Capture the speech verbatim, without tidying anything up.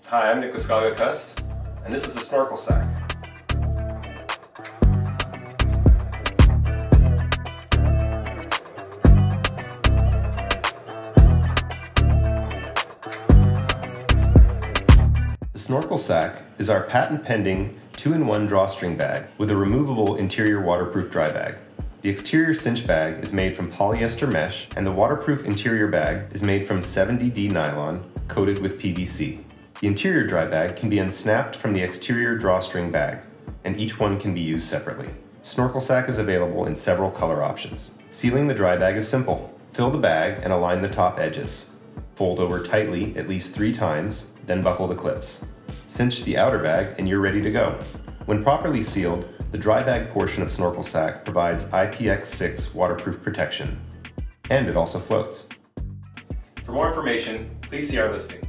Hi, I'm Nick with Skog at Kust, and this is the SnorkelSa. The SnorkelSa is our patent-pending two in one drawstring bag with a removable interior waterproof dry bag. The exterior cinch bag is made from polyester mesh, and the waterproof interior bag is made from seventy D nylon coated with P V C. The interior dry bag can be unsnapped from the exterior drawstring bag, and each one can be used separately. SnorkelSa is available in several color options. Sealing the dry bag is simple. Fill the bag and align the top edges. Fold over tightly at least three times, then buckle the clips. Cinch the outer bag and you're ready to go. When properly sealed, the dry bag portion of SnorkelSa provides I P X six waterproof protection, and it also floats. For more information, please see our listing.